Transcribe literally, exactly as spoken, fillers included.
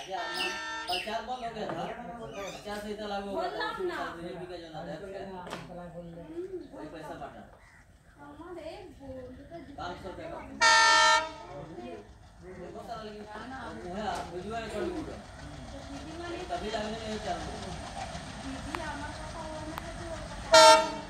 अच्छा हम प्रचार बंद हो गया था प्रचार से इतना लागू हो गया था बीजेपी का जो ना है वही पैसा बांटा पाँच सौ रुपये का बहुत सारा लेकिन वो है वीडियो रिकॉर्ड हुआ तभी लगने नहीं चालू